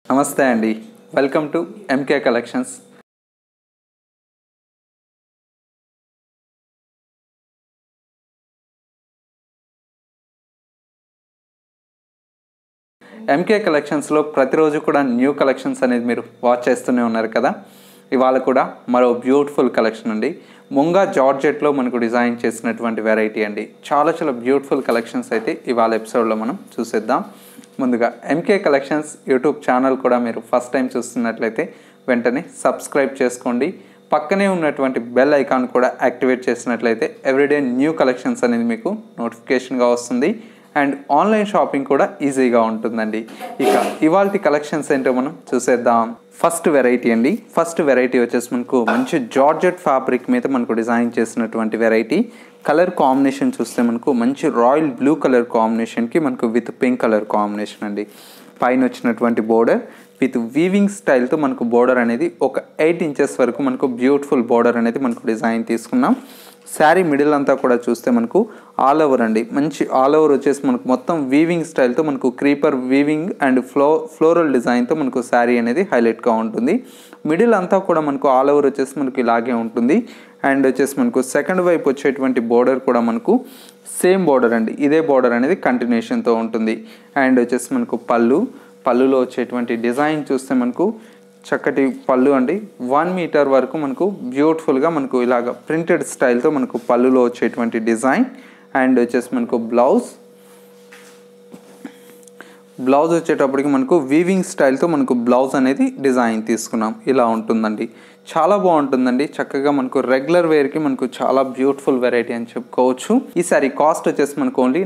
నమస్తే అండి. Welcome to MK collections. MK కలెక్షన్స్లో ప్రతిరోజు కూడా న్యూ కలెక్షన్స్ అనేది మీరు వాచ్ చేస్తూనే ఉన్నారు కదా. ఇవాళ కూడా మరో బ్యూటిఫుల్ కలెక్షన్ అండి. ముంగా జార్జెట్లో మనకు డిజైన్ చేసినటువంటి వెరైటీ అండి. చాలా బ్యూటిఫుల్ కలెక్షన్స్ అయితే ఇవాళ ఎపిసోడ్లో మనం చూసేద్దాం. ముందుగా ఎంకే కలెక్షన్స్ యూట్యూబ్ ఛానల్ కూడా మీరు ఫస్ట్ టైం చూస్తున్నట్లయితే వెంటనే సబ్స్క్రైబ్ చేసుకోండి. పక్కనే ఉన్నటువంటి బెల్ ఐకాన్ కూడా యాక్టివేట్ చేసినట్లయితే ఎవ్రీడే న్యూ కలెక్షన్స్ అనేది మీకు నోటిఫికేషన్గా వస్తుంది. అండ్ ఆన్లైన్ షాపింగ్ కూడా ఈజీగా ఉంటుందండి. ఇక ఇవాల్టి కలెక్షన్స్ ఏంటో మనం చూసేద్దాం. ఫస్ట్ వెరైటీ అండి. ఫస్ట్ వెరైటీ వచ్చేసి మనకు మంచి జార్జెట్ ఫ్యాబ్రిక్ మీద మనకు డిజైన్ చేసినటువంటి వెరైటీ. కలర్ కాంబినేషన్ చూస్తే మనకు మంచి రాయల్ బ్లూ కలర్ కాంబినేషన్కి మనకు విత్ పింక్ కలర్ కాంబినేషన్ అండి. పైన వచ్చినటువంటి బోర్డర్ విత్ వీవింగ్ స్టైల్తో మనకు బోర్డర్ అనేది ఒక 8 ఇంచెస్ వరకు మనకు బ్యూటిఫుల్ బోర్డర్ అనేది మనకు డిజైన్ తీసుకున్నాం. శారీ మిడిల్ అంతా కూడా చూస్తే మనకు ఆల్ ఓవర్ అండి. మంచి ఆల్ ఓవర్ వచ్చేసి మనకు మొత్తం వీవింగ్ స్టైల్తో మనకు క్రీపర్ వీవింగ్ అండ్ ఫ్లోరల్ డిజైన్తో మనకు శారీ అనేది హైలైట్గా ఉంటుంది. మిడిల్ అంతా కూడా మనకు ఆల్ ఓవర్ వచ్చేసి మనకు ఇలాగే ఉంటుంది. అండ్ వచ్చేసి మనకు సెకండ్ వైపు వచ్చేటువంటి బోర్డర్ కూడా మనకు సేమ్ బోర్డర్ అండి. ఇదే బోర్డర్ అనేది కంటిన్యూషన్తో ఉంటుంది. అండ్ వచ్చేసి మనకు పళ్ళులో వచ్చేటువంటి డిజైన్ చూస్తే మనకు చక్కటి పళ్ళు అండి. 1 మీటర్ వరకు మనకు బ్యూటిఫుల్గా మనకు ఇలాగ ప్రింటెడ్ స్టైల్తో మనకు పళ్ళులో వచ్చేటువంటి డిజైన్. అండ్ వచ్చేసి మనకు బ్లౌజ్ వచ్చేటప్పటికి మనకు వీవింగ్ స్టైల్తో మనకు బ్లౌజ్ అనేది డిజైన్ తీసుకున్నాం. ఇలా ఉంటుందండి. చాలా బాగుంటుందండి. చక్కగా మనకు రెగ్యులర్ వేర్కి మనకు చాలా బ్యూటిఫుల్ వెరైటీ అని చెప్పుకోవచ్చు. ఈ శారీ కాస్ట్ వచ్చేసి మనకు ఓన్లీ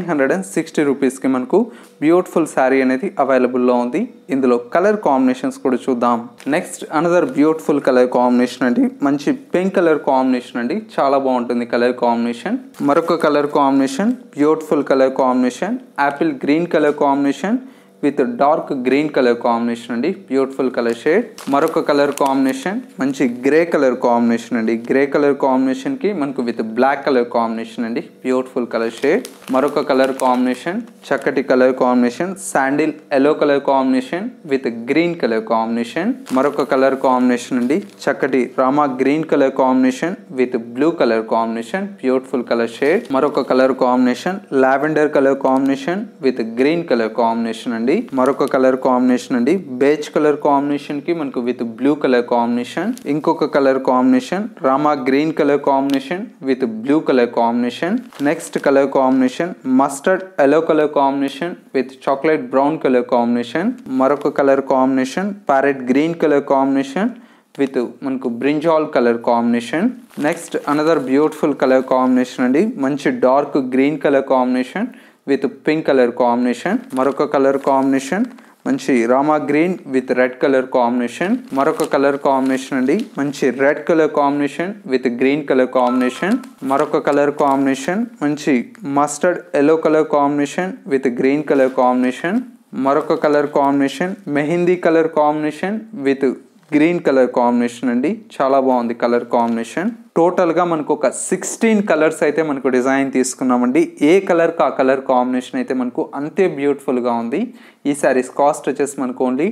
960 రూపీస్కి మనకు బ్యూటిఫుల్ శారీ అనేది అవైలబుల్లో ఉంది. ఇందులో కలర్ కాంబినేషన్స్ కూడా చూద్దాం. Next another beautiful colour combination అండి. మంచి పింక్ కలర్ కాంబినేషన్ అండి. చాలా బాగుంటుంది కలర్ కాంబినేషన్. మరొక colour combination beautiful colour combination apple green colour combination with dark green colour combination అండి. Beautiful colour shade. మరొక కలర్ కాంబినేషన్ మంచి గ్రే కలర్ కాంబినేషన్ అండి. గ్రే కలర్ కాంబినేషన్కి మనకు విత్ బ్లాక్ కలర్ కాంబినేషన్ అండి. Beautiful colour shade. మరొక colour combination చక్కటి colour combination sandal yellow colour combination with green colour combination. మరొక కలర్ కాంబినేషన్ అండి. చక్కటి rama green colour combination with blue colour combination. Beautiful colour shade. మరొక colour combination lavender colour combination with green colour combination అండి. మరొక colour combination అండి. Beige colour combination కి మనకు with blue colour combination. ఇంకొక colour combination rama green colour combination with blue colour combination. Next colour combination mustard yellow colour combination with chocolate brown colour combination. మరొక colour combination parrot green colour combination with మనకు brinjal colour combination. Next another beautiful colour combination అండి. మంచి dark green colour combination with pink colour combination. మరొక colour combination మంచి rama green with red colour combination. మరొక colour combination అండి. మంచి red colour combination with green colour combination. మరొక colour combination మంచి mustard yellow colour combination with green colour combination. మరొక colour combination mehndi colour combination with green colour combination అండి. చాలా బాగుంది colour combination. టోటల్గా మనకు ఒక 16 కలర్స్ అయితే మనకు డిజైన్ తీసుకున్నామండి. ఏ కలర్కి ఆ కలర్ కాంబినేషన్ అయితే మనకు అంతే బ్యూటిఫుల్గా ఉంది. ఈ శారీస్ కాస్ట్ వచ్చేసి మనకు ఓన్లీ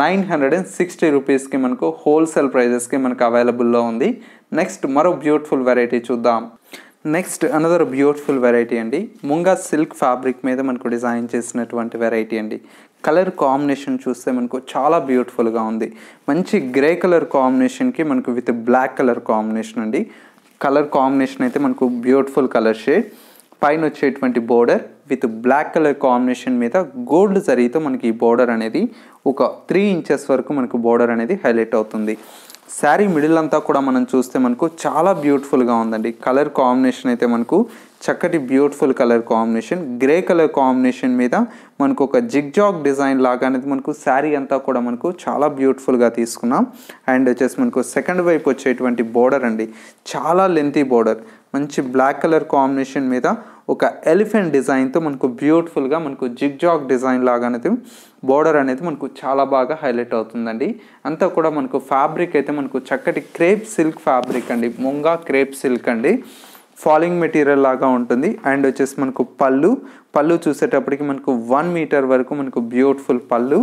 960 రూపీస్కి మనకు హోల్సేల్ ప్రైజెస్కి మనకు అవైలబుల్లో ఉంది. నెక్స్ట్ మరో బ్యూటిఫుల్ వెరైటీ చూద్దాం. నెక్స్ట్ అనదర్ బ్యూటిఫుల్ వెరైటీ అండి. ముంగా సిల్క్ ఫ్యాబ్రిక్ మీద మనకు డిజైన్ చేసినటువంటి వెరైటీ అండి. కలర్ కాంబినేషన్ చూస్తే మనకు చాలా బ్యూటిఫుల్గా ఉంది. మంచి గ్రే కలర్ కాంబినేషన్కి మనకు విత్ బ్లాక్ కలర్ కాంబినేషన్ అండి. కలర్ కాంబినేషన్ అయితే మనకు బ్యూటిఫుల్ కలర్ షేడ్. పైన వచ్చేటువంటి border with black colour combination మీద గోల్డ్ జరీతో మనకి ఈ బోర్డర్ అనేది ఒక 3 ఇంచెస్ వరకు మనకు బోర్డర్ అనేది హైలైట్ అవుతుంది. శారీ మిడిల్ అంతా కూడా మనం చూస్తే మనకు చాలా బ్యూటిఫుల్గా ఉందండి. కలర్ కాంబినేషన్ అయితే మనకు చక్కటి beautiful colour combination. Grey colour combination మీద మనకు ఒక జిగ్జాగ్ డిజైన్ లాగా అనేది మనకు శారీ అంతా కూడా మనకు చాలా బ్యూటిఫుల్గా తీసుకున్నాం. అండ్ వచ్చేసి మనకు సెకండ్ వైపు వచ్చేటువంటి బోర్డర్ అండి. చాలా లెంతీ బోర్డర్. మంచి బ్లాక్ కలర్ కాంబినేషన్ మీద ఒక ఎలిఫెంట్ డిజైన్తో మనకు బ్యూటిఫుల్గా మనకు జిగ్జాగ్ డిజైన్ లాగా అనేది బోర్డర్ అనేది మనకు చాలా బాగా హైలైట్ అవుతుందండి. అంతా కూడా మనకు ఫ్యాబ్రిక్ అయితే మనకు చక్కటి క్రేప్ సిల్క్ ఫ్యాబ్రిక్ అండి. ముంగా క్రేప్ సిల్క్ అండి. ఫాలింగ్ మెటీరియల్ లాగా ఉంటుంది. అండ్ వచ్చేసి మనకు పళ్ళు చూసేటప్పటికి మనకు 1 మీటర్ వరకు మనకు బ్యూటిఫుల్ పళ్ళు.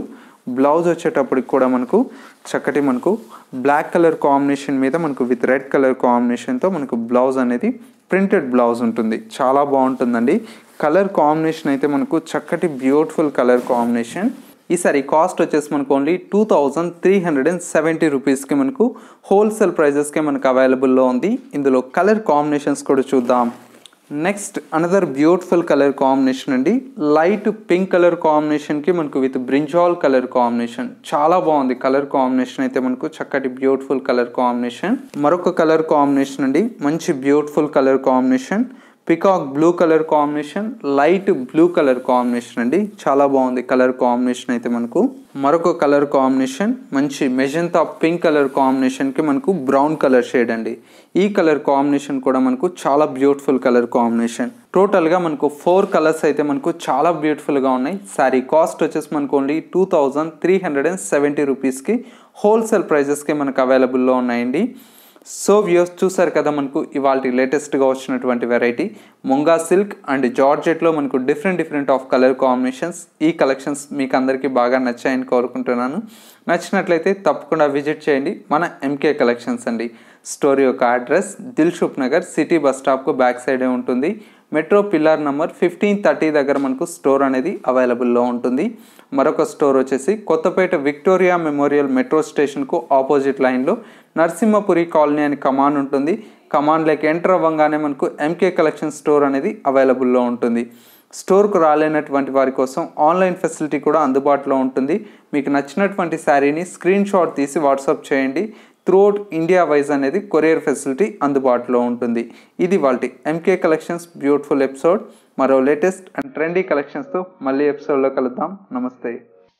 బ్లౌజ్ వచ్చేటప్పటికి కూడా మనకు చక్కటి మనకు బ్లాక్ కలర్ కాంబినేషన్ మీద మనకు విత్ రెడ్ కలర్ కాంబినేషన్తో మనకు బ్లౌజ్ అనేది ప్రింటెడ్ బ్లౌజ్ ఉంటుంది. చాలా బాగుంటుందండి. కలర్ కాంబినేషన్ అయితే మనకు చక్కటి బ్యూటిఫుల్ కలర్ కాంబినేషన్. ఈసారి కాస్ట్ వచ్చేసి మనకు ఓన్లీ 2370 రూపీస్కి మనకు హోల్సేల్ ప్రైజెస్కే మనకు అవైలబుల్లో ఉంది. ఇందులో కలర్ కాంబినేషన్స్ కూడా చూద్దాం. Next another beautiful colour combination అండి. లైట్ పింక్ కలర్ కాంబినేషన్కి మనకు విత్ బ్రింజాల్ కలర్ కాంబినేషన్. చాలా బాగుంది కలర్ కాంబినేషన్ అయితే మనకు చక్కటి బ్యూటిఫుల్ కలర్ కాంబినేషన్. మరొక కలర్ కాంబినేషన్ అండి, మంచి beautiful colour combination. Peacock blue colour combination, light blue colour combination అండి. చాలా బాగుంది కలర్ కాంబినేషన్ అయితే మనకు. మరొక కలర్ కాంబినేషన్ మంచి మెజెంతా పింక్ కలర్ కాంబినేషన్కి మనకు బ్రౌన్ కలర్ షేడ్ అండి. ఈ కలర్ కాంబినేషన్ కూడా మనకు చాలా బ్యూటిఫుల్ కలర్ కాంబినేషన్. టోటల్గా మనకు 4 కలర్స్ అయితే మనకు చాలా బ్యూటిఫుల్గా ఉన్నాయి. శారీ కాస్ట్ వచ్చేసి మనకు ఓన్లీ 2370 రూపీస్కి హోల్సేల్ ప్రైజెస్కి మనకు అవైలబుల్లో ఉన్నాయండి. సో వ్యూస్ చూసారు కదా మనకు ఇవాళ లేటెస్ట్గా వచ్చినటువంటి వెరైటీ ముంగా సిల్క్ అండ్ జార్జెట్లో మనకు డిఫరెంట్ ఆఫ్ కలర్ కాంబినేషన్స్. ఈ కలెక్షన్స్ మీకు అందరికీ బాగా నచ్చాయని కోరుకుంటున్నాను. నచ్చినట్లయితే తప్పకుండా విజిట్ చేయండి మన ఎంకే కలెక్షన్స్ అండి. స్టోర్ యొక్క address Dilsukh Nagar city bus స్టాప్కు బ్యాక్ సైడే ఉంటుంది. మెట్రో పిల్లర్ నెంబర్ 1530 దగ్గర మనకు స్టోర్ అనేది అవైలబుల్లో ఉంటుంది. మరొక స్టోర్ వచ్చేసి కొత్తపేట విక్టోరియా మెమోరియల్ మెట్రో స్టేషన్కు ఆపోజిట్ లైన్లో నరసింహపురి కాలనీ అని కమాన్ ఉంటుంది. కమాన్లోకి ఎంటర్ అవ్వగానే మనకు ఎంకే కలెక్షన్ స్టోర్ అనేది అవైలబుల్లో ఉంటుంది. స్టోర్కు రాలేనటువంటి వారి కోసం ఆన్లైన్ ఫెసిలిటీ కూడా అందుబాటులో ఉంటుంది. మీకు నచ్చినటువంటి శారీని స్క్రీన్ షాట్ తీసి వాట్సాప్ చేయండి. త్రూఅవుట్ ఇండియా వైజ్ అనేది కొరియర్ ఫెసిలిటీ అందుబాటులో ఉంటుంది. ఇది వాటి ఎంకే కలెక్షన్స్ బ్యూటిఫుల్ ఎపిసోడ్. మరో లేటెస్ట్ అండ్ ట్రెండీ కలెక్షన్స్తో మళ్ళీ ఎపిసోడ్లో కలుద్దాం. నమస్తే.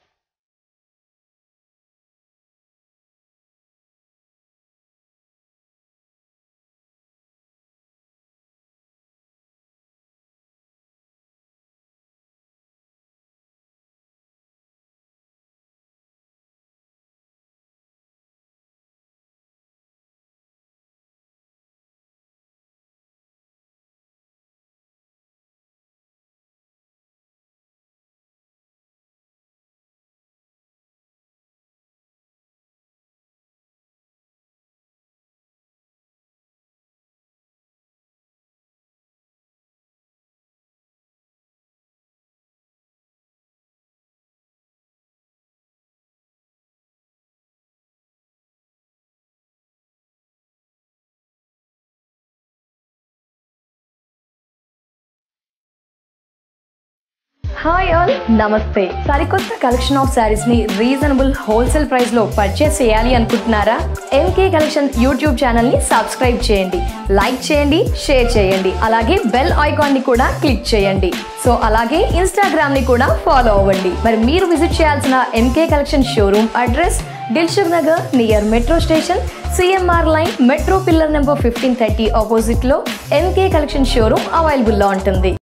హాయ్ ఆల్, నమస్తే. సరికొత్త కలెక్షన్ ఆఫ్ శారీస్ ని రీజనబుల్ హోల్సేల్ ప్రైస్ లో పర్చేస్ చేయాలి అనుకుంటున్నారా? ఎంకే కలెక్షన్ యూట్యూబ్ ఛానల్ ని సబ్స్క్రైబ్ చేయండి, లైక్ చేయండి, షేర్ చేయండి. అలాగే బెల్ ఐకాన్ ని కూడా క్లిక్ చేయండి. సో అలాగే ఇన్స్టాగ్రామ్ ని కూడా ఫాలో అవ్వండి. మరి మీరు విజిట్ చేయాల్సిన MK collection showroom address Dilsukh Nagar near metro station, CMR line, metro pillar number 1530 opposite లో ఎంకే కలెక్షన్ షోరూమ్ అవైలబుల్ లో ఉంటుంది.